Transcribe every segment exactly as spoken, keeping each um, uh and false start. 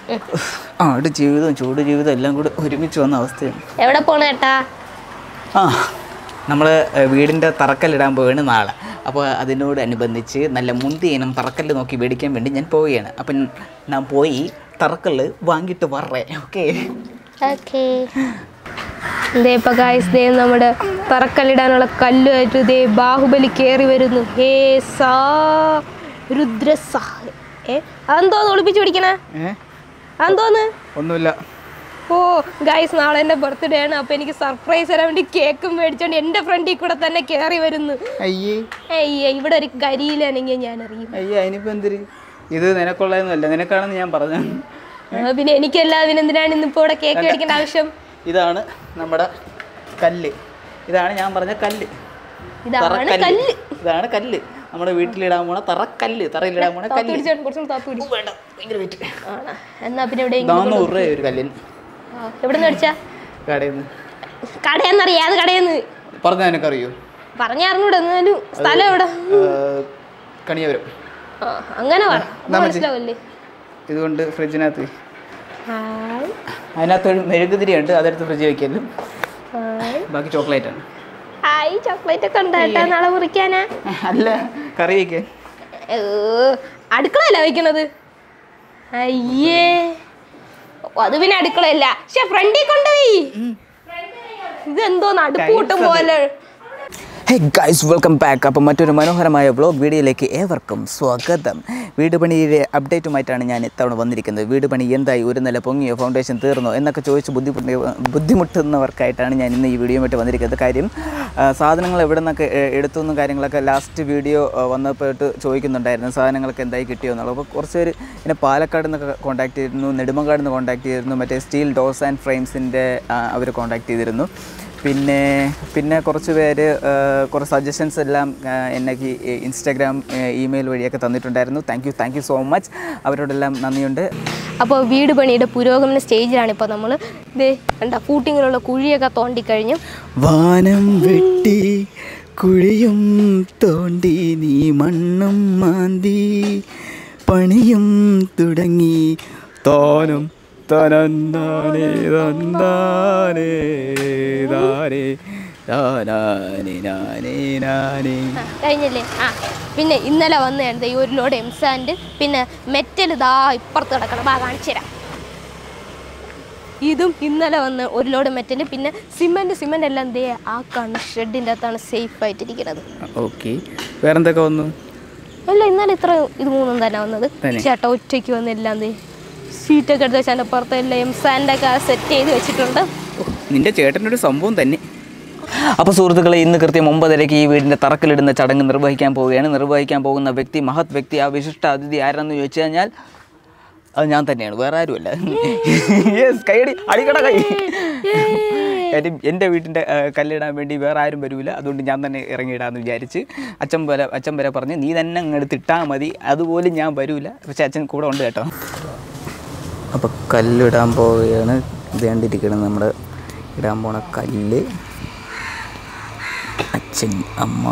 ആ ഒരു ജീവിതം ചൂട് ജീവിതം എല്ലാം കൂടെ ഒരുമിച്ച് വന്ന അവസ്ഥയാണ്. എവിടെ പോണ ഏട്ടാ? ആ നമ്മൾ വീടിൻ്റെ തറക്കല്ലിടാൻ പോവുകയാണ് നാളെ. അപ്പോൾ അതിനോടനുബന്ധിച്ച് നല്ല മുന്തിയ ഇനം തറക്കല്ല് നോക്കി മേടിക്കാൻ വേണ്ടി ഞാൻ പോവുകയാണ്. അപ്പം ഞാൻ പോയി തറക്കല്ല് വാങ്ങിയിട്ട് വരേ. Okay okay. ദേ ഇപ്പം ഗായ്സ്, ദേ നമ്മുടെ തറക്കല്ലിടാനുള്ള കല്ലുമായിട്ട് ദേ ബാഹുബലി കയറി വരുന്നു. ഹേ സാ രുദ്രസ. ഏ അതെന്തോന്ന് ഒളിപ്പിച്ച് പിടിക്കണേ? അതെന്തോന്ന്? ഒന്നുമില്ല. ഓ ഗായ്സ്, നാളെ എൻ്റെ ബർത്ത്ഡേ ആണ്. അപ്പോൾ എനിക്ക് സർപ്രൈസ് തരാൻ വേണ്ടി കേക്കും മേടിച്ചോണ്ട് എൻ്റെ ഫ്രണ്ടിൽ കൂടെ തന്നെ കയറി വരുന്നു. അയ്യേ അയ്യേ, ഇവിടെ ഒരു കരിയിലാണെങ്കിൽ ഞാൻ അറിയും. അയ്യേ, അതിനിപ്പോൾ എന്തിരി? ഇത് നിനക്കുള്ളതൊന്നുമല്ല, നിനക്കാണെന്ന് ഞാൻ പറഞ്ഞു. പിന്നെ എനിക്കല്ല, അതിനെന്തിനാണ് ഇന്നിപ്പോൾ ഇവിടെ കേക്ക് മേടിക്കേണ്ട ആവശ്യം? ഇതാണ് നമ്മുടെ കല്ല്. ഇതാണ് ഞാൻ പറഞ്ഞ കല്ല്. ഇതാണ് കല്ല്. ഇതാണ് കല്ല്. നമ്മുടെ വീട്ടിലിടാൻ പോണ തറക്കല്ല്, തറയിലിടാൻ പോണ കല്ല്. എന്നാ പിന്നെ ഇവിടെ നാന്നൂറ് രൂപ ഒരു കല്ലിന്. എവിടെ നിന്ന് മേടിച്ചാ? കടയിന്ന്. കടയെന്നറിയാം. അത് കടയെന്ന് പറഞ്ഞാൽ എനിക്കറിയോ? പറഞ്ഞറിഞ്ഞൂടെ? എന്നാലും സ്ഥലം എവിടെ? കണിയവരം. അങ്ങനെ മനസ്സിലാവല്ലേ? ഇതുകൊണ്ട് ഫ്രിഡ്ജിനകത്ത് അതിനകത്ത് ഒരു മെഴുകുതിരി ഉണ്ട്, അതെടുത്ത് ഫ്രിഡ്ജ് വെക്കലും. ബാക്കി ചോക്ലേറ്റ് ആണ്. ഹായ്, ചോക്ലേറ്റ് ഒക്കെ ഉണ്ടായിട്ടാ നാളെ മുറിക്കാനാ? അല്ല, കറി വയ്ക്കാൻ. അടുക്കളയല്ല വയ്ക്കണത്. അയ്യേ, അത് പിന്നെ അടുക്കളയല്ല, പക്ഷെ ഫ്രണ്ടിൽ കൊണ്ടുപോയി. ഇതെന്തോന്ന് അടുപ്പ് കൂട്ടും പോലെ. Hey guys, welcome back. അപ്പോൾ മറ്റൊരു മനോഹരമായ വ്ളോഗ് വീഡിയോയിലേക്ക് ഏവർക്കും സ്വാഗതം. വീട് പണിയുടെ അപ്ഡേറ്റുമായിട്ടാണ് ഞാൻ ഇത്തവണ വന്നിരിക്കുന്നത്. വീട് പണി എന്തായി, ഒരു നില പൊങ്ങിയോ, ഫൗണ്ടേഷൻ തീർന്നോ എന്നൊക്കെ ചോദിച്ച് ബുദ്ധിമുട്ട് ബുദ്ധിമുട്ടുന്നവർക്കായിട്ടാണ് ഞാൻ ഇന്ന് ഈ വീഡിയോയുമായിട്ട് വന്നിരിക്കുന്നത്. കാര്യം സാധനങ്ങൾ എവിടെ നിന്നൊക്കെ എടുത്തുനിന്നും കാര്യങ്ങളൊക്കെ ലാസ്റ്റ് വീഡിയോ വന്നപ്പോയിട്ട് ചോദിക്കുന്നുണ്ടായിരുന്നു, സാധനങ്ങളൊക്കെ എന്തായി കിട്ടിയോ എന്നുള്ളത്. അപ്പോൾ കുറച്ച് പേര് എന്നെ പാലക്കാട് നിന്നൊക്കെ കോൺടാക്ട് ചെയ്തിരുന്നു, നെടുമങ്ങാട് നിന്ന് കോൺടാക്ട് ചെയ്തിരുന്നു, മറ്റേ സ്റ്റീൽ ഡോർസ് ആൻഡ് ഫ്രെയിംസിൻ്റെ അവർ കോൺടാക്ട് ചെയ്തിരുന്നു. പിന്നെ പിന്നെ കുറച്ച് പേര് കുറച്ച് സജഷൻസ് എല്ലാം എനിക്ക് ഇൻസ്റ്റാഗ്രാം, ഇമെയിൽ വഴിയൊക്കെ തന്നിട്ടുണ്ടായിരുന്നു. Thank you thank you so much. അവരോടെല്ലാം നന്ദിയുണ്ട്. അപ്പോൾ വീട് പണിയുടെ പുരോഗമന സ്റ്റേജിലാണ് ഇപ്പോൾ നമ്മൾ. ഇതേ കണ്ട ഫൂട്ടിങ്ങിലുള്ള കുഴിയൊക്കെ തോണ്ടിക്കഴിഞ്ഞു. വാനം വെട്ടി കുഴിയും തോണ്ടി നീ മണ്ണും മാന്തി പണിയും തുടങ്ങി താനും തനന്താനേ തന്താനേ താനേ താനാനേ നാനേ നാനേ. കഴിഞ്ഞല്ലേ? ആ പിന്നെ ഇന്നലെ വന്നതാണ് ഈ ഒരു ലോഡ് എംസാൻഡ്, പിന്നെ മെറ്റൽ ഇതാ ഇപ്പുറത്ത് കിടക്കണം. ബാ കാണിച്ചു തരാം. ഇതും ഇന്നലെ വന്ന് ഒരു ലോഡ് മെറ്റൽ, പിന്നെ സിമെൻറ്റ് സിമെൻ്റ് എല്ലാം എന്തേ ആ കാണുന്ന ഷെഡിൻ്റെ അകത്താണ് സേഫ് ആയിട്ടിരിക്കുന്നത്. ഓക്കെ, വേറെന്തൊക്കെ വന്നു? അല്ല, ഇന്നലെ ഇത്ര ഇത് മൂന്നും തന്നെ വന്നത്. ചേട്ടാ ഒറ്റയ്ക്ക് വന്നെല്ലാം എന്തേ സീറ്റൊക്കെ എടുത്ത് വെച്ചാൽ പുറത്ത് എല്ലാം എംസാൻഡൊക്കെ സെറ്റ് ചെയ്ത് വെച്ചിട്ടുണ്ട്. നിന്റെ ചേട്ടനൊരു സംഭവം തന്നെ. അപ്പോൾ സുഹൃത്തുക്കളെ, ഇന്ന് കൃത്യം ഒമ്പതരയ്ക്ക് ഈ വീടിൻ്റെ തറക്കല്ലിടുന്ന ചടങ്ങ് നിർവഹിക്കാൻ പോവുകയാണ്. നിർവഹിക്കാൻ പോകുന്ന വ്യക്തി, മഹത് വ്യക്തി, ആ വിശിഷ്ട അതിഥി ആരാണെന്ന് ചോദിച്ചു കഴിഞ്ഞാൽ അത് ഞാൻ തന്നെയാണ്, വേറെ ആരുമല്ല. യെസ്, കൈയടി, അടിക്കട കൈ. കാര്യം എൻ്റെ വീട്ടിൻ്റെ കല്ലിടാൻ വേണ്ടി വേറെ ആരും വരില്ല, അതുകൊണ്ട് ഞാൻ തന്നെ ഇറങ്ങിയിടാമെന്ന് വിചാരിച്ച് അച്ഛൻ വരെ അച്ഛൻ വരെ പറഞ്ഞ് നീ തന്നെ അങ്ങെടുത്തിട്ടാൽ മതി, അതുപോലും ഞാൻ വരില്ല. പക്ഷേ അച്ഛൻ കൂടെ ഉണ്ട് കേട്ടോ. അപ്പോൾ കല്ലിടാൻ പോവുകയാണ്. ഇത് കണ്ടിരിക്കണം നമ്മുടെ ഇടാൻ പോണ കല്ല്. അച്ഛൻ, അമ്മ,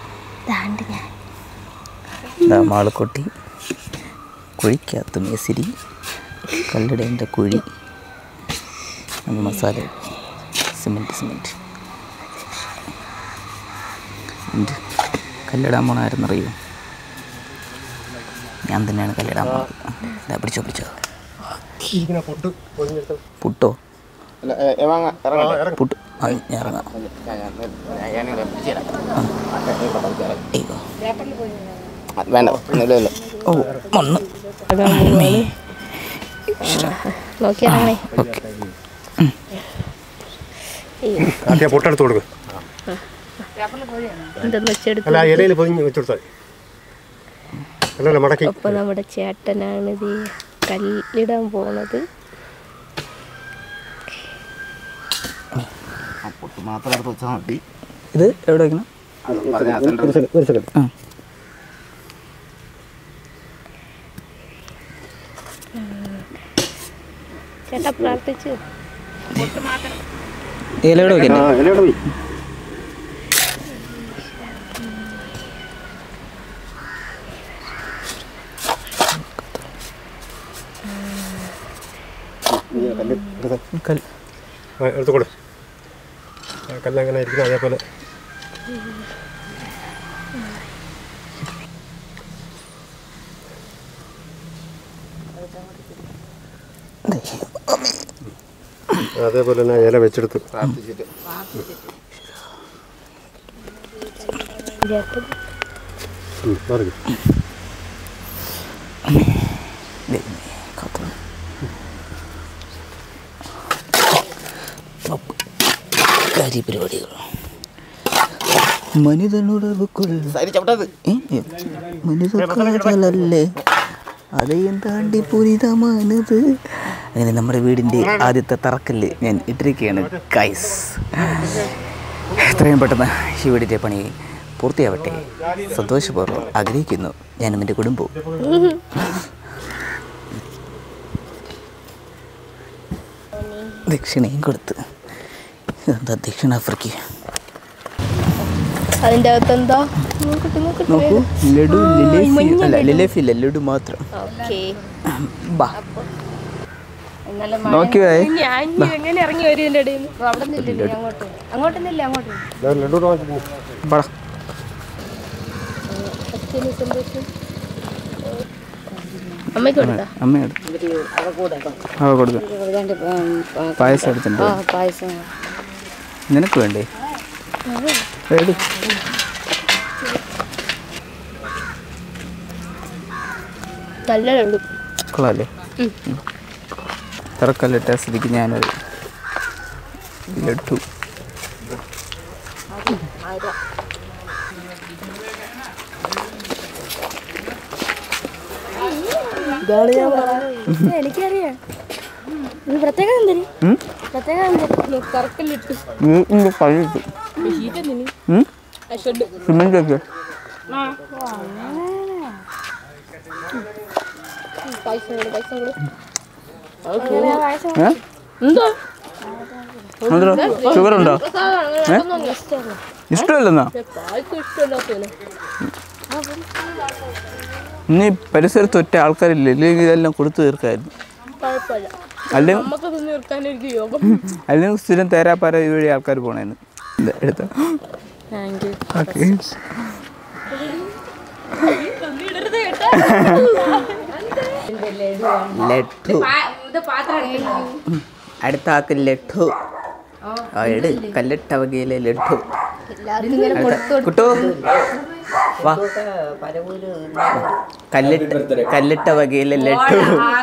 മാളക്കുട്ടി, കുഴിക്കകത്ത് മേസിരി, കല്ലിടേണ്ട കുഴി, മസാല, സിമെൻറ്റ് സിമെൻറ്റ് കല്ലിടാൻ പോണ ആരെന്നറിയോ? ഞാൻ തന്നെയാണ് കല്ലിടാൻ പോണത്. പിടിച്ചോ പിടിച്ചോ. പുട്ടോ? പുട്ട് ഞാൻ ഇറങ്ങാം. ഓ മണ്ണ് പൊട്ടെടുത്ത് കൊടുക്കും. അപ്പൊ നമ്മുടെ ചേട്ടനാണ് ഇത് കല്ലിടാൻ പോണത്. ഇത് എവിടെ വെക്കണം? ചേട്ടാ പ്രാർത്ഥിച്ചു. ഇലയുടെ വെക്കണ്ടേ? കല്ല് എടുത്ത് കല്ല് ആ എടുത്ത് കൊടു. കല്ല് അങ്ങനെ ഇരിക്കണം അതേപോലെ. അതേപോലെ തന്നെ ഇല വെച്ചെടുത്ത് പരിപാടികൾ മനുതനുടവുകൊള്ളല്ലേ അതേയും താണ്ടി പുരിതമാനത്. അങ്ങനെ നമ്മുടെ വീടിൻ്റെ ആദ്യത്തെ തറക്കല്ല് ഞാൻ ഇട്ടിരിക്കുകയാണ് ഗൈസ്. എത്രയും പെട്ടെന്ന് ഈ വീടിൻ്റെ പണി പൂർത്തിയാവട്ടെ സന്തോഷപൂർവ്വം ആഗ്രഹിക്കുന്നു ഞാനും എൻ്റെ കുടുംബവും. ദക്ഷിണയും കൊടുത്ത് എന്താ ദക്ഷിണാഫ്രിക്ക അതിൻ്റെ അകത്ത് എന്താ നോക്കൂ ലഡു ലിലേഫി അല്ല ലിലേഫി ഇല്ല ലഡു മാത്രം. ബാ നോക്കി എങ്ങനെ ഇറങ്ങി വരും അവിടെ അങ്ങോട്ട് അങ്ങോട്ടൊന്നില്ല അങ്ങോട്ട് അമ്മയ്ക്ക് കൊടുത്താ അമ്മ കൊടുത്തു പായസം എടുത്തിട്ടുണ്ട്. പായസം നിനക്ക് വേണ്ടേ? എടി നല്ല ലഡു കൊള്ളാല്ലേ? തറക്കല്ലിട്ട സ്ഥിതിക്ക് ഞാനൊരു ലഡു എനിക്കറിയാം. പ്രത്യേക പ്രത്യേക തറക്കല്ലിട്ടു സിമെന്റ് ഒക്കെ ഷുഗർ ഉണ്ടോ? ഇഷ്ടമല്ലെന്നാ ഇനി പരിസരത്ത് ഒറ്റ ആൾക്കാരില്ല, ഇല്ലെങ്കിൽ ഇതെല്ലാം കൊടുത്തു തീർക്കായിരുന്നു. അല്ലെങ്കിൽ അല്ലെങ്കിൽ സ്ഥിരം തേരാപ്പാര ഇതുവഴി ആൾക്കാർ പോണേന്ന് എടുത്ത ലഡു അടുത്ത ആക്ക് ലഡു എട് കല്ലിട്ട വകയിലെ ലഡു കുട്ടു വാ കല്ലിട്ട കല്ലിട്ട വകയിലെ ലഡു.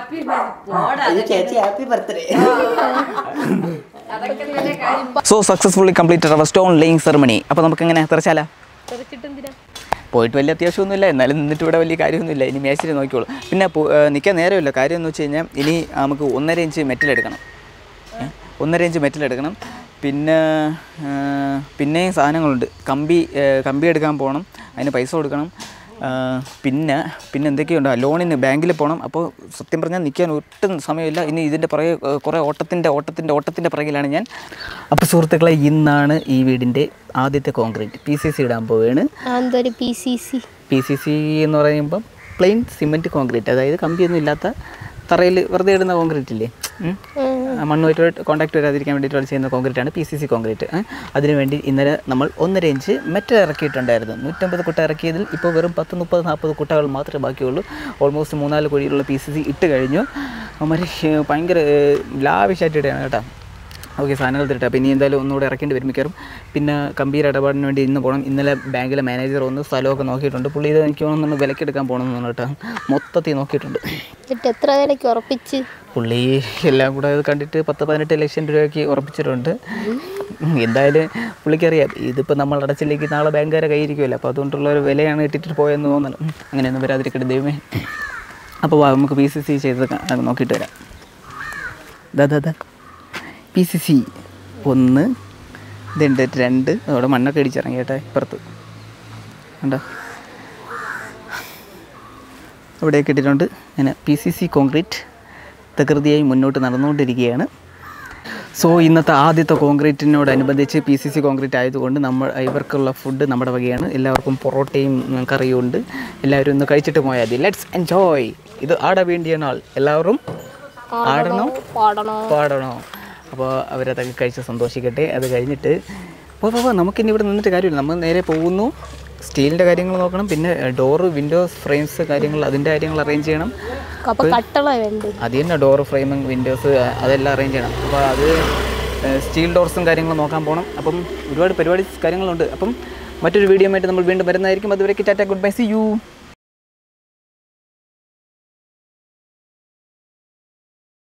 So successfully completed our stone laying ceremony. അപ്പോൾ നമുക്ക് എങ്ങനെ തെറിച്ചാലാ? പോയിട്ട് വലിയ അത്യാവശ്യമൊന്നുമില്ല, എന്നാലും നിന്നിട്ട് ഇവിടെ വലിയ കാര്യമൊന്നുമില്ല. ഇനി മേശിരി നോക്കിക്കോളൂ. പിന്നെ നിൽക്കാൻ നേരമില്ല. കാര്യം എന്ന് വെച്ച് കഴിഞ്ഞാൽ ഇനി നമുക്ക് ഒന്നര ഇഞ്ച് മെറ്റലെടുക്കണം. ഒന്നര ഇഞ്ച് മെറ്റലെടുക്കണം. പിന്നെ പിന്നെയും സാധനങ്ങളുണ്ട്. കമ്പി കമ്പി എടുക്കാൻ പോകണം, അതിന് പൈസ കൊടുക്കണം. പിന്നെ പിന്നെ എന്തൊക്കെയുണ്ടോ, ലോണിന് ബാങ്കിൽ പോകണം. അപ്പോൾ സത്യം പറഞ്ഞാൽ നിൽക്കാൻ ഒട്ടും സമയമില്ല. ഇനി ഇതിൻ്റെ പുറകെ കുറേ ഓട്ടത്തിൻ്റെ ഓട്ടത്തിൻ്റെ ഓട്ടത്തിൻ്റെ പുറകിലാണ് ഞാൻ. അപ്പോൾ സുഹൃത്തുക്കളെ, ഇന്നാണ് ഈ വീടിൻ്റെ ആദ്യത്തെ കോൺക്രീറ്റ് പി സി സി ഇടാൻ പോവുകയാണ്. P C C P C C എന്ന് പറയുമ്പം പ്ലെയിൻ സിമെൻറ്റ് കോൺക്രീറ്റ്, അതായത് കമ്പിയൊന്നും ഇല്ലാത്ത തറയിൽ വെറുതെ ഇടുന്ന കോൺക്രീറ്റ് ഇല്ലേ, മണ്ണുമായിട്ട് കോൺടാക്ട് വരാതിരിക്കാൻ വേണ്ടിയിട്ട് ചെയ്യുന്ന കോൺക്രീറ്റാണ് പി സി സി കോൺക്രീറ്റ്. അതിനുവേണ്ടി ഇന്നലെ നമ്മൾ ഒന്നര ഇഞ്ച് മെറ്റൽ ഇറക്കിയിട്ടുണ്ടായിരുന്നു. നൂറ്റമ്പത് കുട്ട ഇറക്കിയതിൽ ഇപ്പോൾ വെറും പത്ത് മുപ്പത് നാൽപ്പത് കുട്ടകൾ മാത്രമേ ബാക്കിയുള്ളൂ. ഓൾമോസ്റ്റ് മൂന്നാല് കുഴിയിലുള്ള പി സി സി ഇട്ട് കഴിഞ്ഞു. അവന്മാർ ഭയങ്കര ലാവിഷായിട്ട് ഇടുകയാണ് കേട്ടോ. ഓക്കെ, സാധനങ്ങൾ തരട്ടെ. അപ്പോൾ ഇനി എന്തായാലും ഒന്നുകൂടെ ഇറക്കേണ്ടി വരും മിക്കവാറും. പിന്നെ കമ്പിയുടെ ഇടപാടിന് വേണ്ടി ഇന്ന് പോകണം. ഇന്നലെ ബാങ്കിലെ മാനേജർ ഒന്ന് സ്ഥലമൊക്കെ നോക്കിയിട്ടുണ്ട്. പുള്ളി ഇത് എനിക്ക് തോന്നുന്നു വിലക്കെടുക്കാൻ പോകണമെന്ന് കേട്ടോ, മൊത്തത്തിൽ നോക്കിയിട്ടുണ്ട്. എത്ര വിലയ്ക്ക് ഉറപ്പിച്ച്? പുള്ളി എല്ലാം കൂടെ അത് കണ്ടിട്ട് പത്ത് പതിനെട്ട് ലക്ഷം രൂപയ്ക്ക് ഉറപ്പിച്ചിട്ടുണ്ട്. എന്തായാലും പുള്ളിക്കറിയാം ഇതിപ്പോൾ നമ്മൾ അടച്ചില്ലെങ്കിൽ നാളെ ബാങ്കുകാരെ കയ്യിരിക്കുമല്ലോ. അപ്പോൾ അതുകൊണ്ടുള്ള ഒരു വിലയാണ് ഇട്ടിട്ട് പോയെന്ന് തോന്നണം. അങ്ങനെയൊന്നും വരാതിരിക്കട്ടെ ദൈവമേ. അപ്പോൾ നമുക്ക് പി സി സി ചെയ്ത് നോക്കിയിട്ട് വരാം. ദാ ദാ ദാ പി സി സി ഒന്ന്, ഇതുണ്ട് രണ്ട്. അതോടെ മണ്ണൊക്കെ ഇടിച്ചിറങ്ങി കേട്ടെ ഇപ്പുറത്ത് കണ്ടോ, അവിടെയൊക്കെ ഇട്ടിട്ടുണ്ട്. അങ്ങനെ പി സി സി കോൺക്രീറ്റ് തകൃതിയായി മുന്നോട്ട് നടന്നുകൊണ്ടിരിക്കുകയാണ്. സോ ഇന്നത്തെ ആദ്യത്തെ കോൺക്രീറ്റിനോടനുബന്ധിച്ച് പി സി സി കോൺക്രീറ്റ് ആയതുകൊണ്ട് നമ്മൾ ഇവർക്കുള്ള ഫുഡ് നമ്മുടെ വകയാണ്. എല്ലാവർക്കും പൊറോട്ടയും കറിയും ഉണ്ട്. എല്ലാവരും ഒന്ന് കഴിച്ചിട്ട് പോയാൽ മതി. Let's enjoy. ഇത് ആടെ വേണ്ടിയ നാൾ. എല്ലാവരും ആടണോ പാടണോ പാടണോ? അപ്പോൾ അവരതൊക്കെ കഴിച്ച് സന്തോഷിക്കട്ടെ. അത് കഴിഞ്ഞിട്ട് പോ പോ നമുക്കിനി ഇവിടെ നിന്നിട്ട് കാര്യമില്ല. നമ്മൾ നേരെ പോകുന്നു. സ്റ്റീലിൻ്റെ കാര്യങ്ങൾ നോക്കണം, പിന്നെ ഡോറ് വിൻഡോസ് ഫ്രെയിംസ് കാര്യങ്ങൾ അതിൻ്റെ കാര്യങ്ങൾ അറേഞ്ച് ചെയ്യണം. അപ്പോൾ കട്ടള വേണ്ട അത് തന്നെ ഡോറ് ഫ്രെയിമും വിൻഡോസ് അതെല്ലാം അറേഞ്ച് ചെയ്യണം. അപ്പോൾ അത് സ്റ്റീൽ ഡോർസും കാര്യങ്ങളും നോക്കാൻ പോകണം. അപ്പം ഒരുപാട് പരിപാടി കാര്യങ്ങളുണ്ട്. അപ്പം മറ്റൊരു വീഡിയോ ആയിട്ട് നമ്മൾ വീണ്ടും വരുന്നതായിരിക്കും. അതുവരേക്ക് tata, goodbye, see U.